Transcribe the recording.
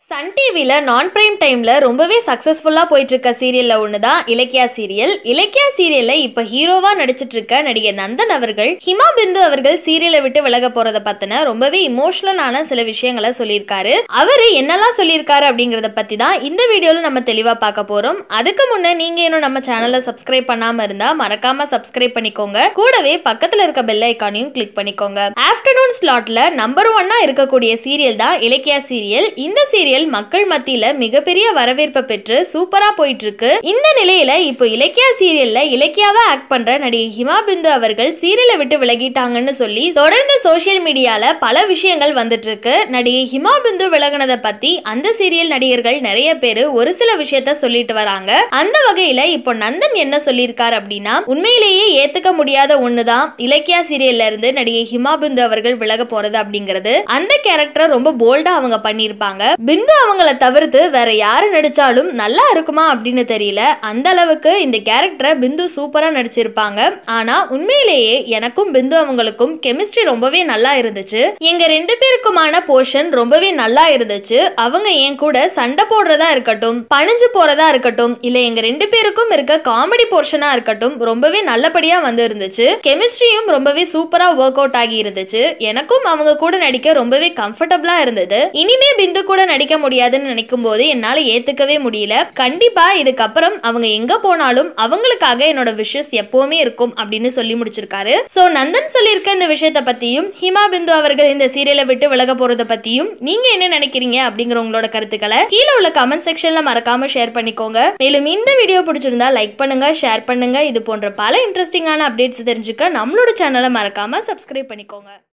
Sun டிவில நான் prime டைம்ல ரொம்பவே சக்சஸ்ஃபுல்லா போயிட்டு இருக்க சீரியல்ல ஒண்ணுதான் இலக்கியா சீரியல். இலக்கியா சீரியல்ல இப்ப ஹீரோவா நடிச்சிட்டு இருக்க நடிகர் நந்தன் அவர்கள் ஹிமா பிந்து அவர்கள் சீரியலை விட்டு விலக போறத பத்தின ரொம்பவே இமோஷனலான சில விஷயங்களை சொல்லியிருக்காரு. அவரு என்னெல்லாம் சொல்லியிருக்காரு அப்படிங்கறத பத்தி தான் இந்த வீடியோல நம்ம தெளிவா பார்க்க போறோம். அதுக்கு முன்ன நீங்க இன்னும் நம்ம சேனலை சப்ஸ்கிரைப் பண்ணாம இருந்தா மறக்காம சப்ஸ்கிரைப் பண்ணிக்கோங்க. கூடவே பக்கத்துல இருக்க பெல் ஐகானையும் கிளிக் பண்ணிக்கோங்க. ஆஃப்டர்நூன் ஸ்லாட்ல நம்பர் 1 இருக்கக்கூடிய சீரியல் தான் இலக்கியா சீரியல். இந்த சீரியல் மக்கள் மத்தியில மிகப்பெரிய வரவேற்பை பெற்று சூப்பரா போயிட்டு இருக்கு. இந்த நிலையில இப்போ இலக்கியா சீரியல்ல இலக்கியாவா ஆக்ட் பண்ற நடிகை ஹிமா பிந்து அவர்கள் சீரியலை விட்டு விலகிட்டாங்கன்னு சொல்லி தொடர்ந்து சோசியல் மீடியால பல விஷயங்கள் வந்துட்டு இருக்கு. நடிகை ஹிமா பிந்து விலகினதை பத்தி அந்த சீரியல் நடிகர்கள் நிறைய பேரு ஒரு சில விஷயத்த சொல்லிட்டு வராங்க. அந்த வகையில இப்போ நந்தன் என்ன சொல்லியிருக்காரு அப்படின்னா, உண்மையிலேயே ஏத்துக்க முடியாத ஒண்ணுதான் இலக்கியா சீரியல்ல இருந்து நடிகை ஹிமா பிந்து அவர்கள் விலக போறது அப்படிங்கிறது. அந்த கேரக்டர் ரொம்ப போல்டா அவங்க பண்ணிருப்பாங்க. பிந்து அவங்கள தவிர்த்து வேற யாரு நடிச்சாலும் நல்லா இருக்குமா அப்படின்னு தெரியல. அந்த அளவுக்கு இந்த கேரக்டரை பிந்து சூப்பரா நடிச்சிருப்பாங்க. ஆனா உண்மையிலேயே எனக்கும் பிந்து அவங்களுக்கும் கெமிஸ்ட்ரி ரொம்பவே நல்லா இருந்துச்சு. எங்க ரெண்டு பேருக்குமான போர்ஷன் ரொம்பவே நல்லா இருந்துச்சு. அவங்க என் கூட சண்டை போடுறதா இருக்கட்டும், பணிஞ்சு போறதா இருக்கட்டும், இல்ல எங்க ரெண்டு பேருக்கும் இருக்க காமெடி போர்ஷனா இருக்கட்டும், ரொம்பவே நல்லபடியா வந்து இருந்துச்சு. கெமிஸ்ட்ரியும் ரொம்பவே சூப்பரா ஒர்க் அவுட் ஆகி இருந்துச்சு. எனக்கும் அவங்க கூட நடிக்க ரொம்பவே கம்ஃபர்டபுளா இருந்தது. இனிமே பிந்து கூட நடிக்க முடியாதுன்னு நினைக்கும் போது என்னால ஏத்துக்கவே முடியல. கண்டிப்பா இதுக்கப்புறம் அவங்க எங்க போனாலும் அவங்களுக்காக என்னோட விஷஸ் எப்பவுமே இருக்கும் அப்படின்னு சொல்லி முடிச்சிருக்காரு. சோ நந்தன் சொல்லியிருக்க இந்த விஷயத்தை பத்தியும் ஹிமா பிந்து அவர்கள் இந்த சீரியலை விட்டு விலக போறத பத்தியும் நீங்க என்ன நினைக்கிறீங்க அப்படிங்கிற உங்களோட கருத்துக்களை கீழே உள்ள கமெண்ட் செக்ஷன்ல மறக்காம ஷேர் பண்ணிக்கோங்க. மேலும் இந்த வீடியோ பிடிச்சிருந்தா லைக் பண்ணுங்க, ஷேர் பண்ணுங்க. இது போன்ற பல இன்ட்ரெஸ்டிங்கான அப்டேட்ஸ் தெரிஞ்சுக்க நம்மளோட சேனலை மறக்காம சப்ஸ்கிரைப் பண்ணிக்கோங்க.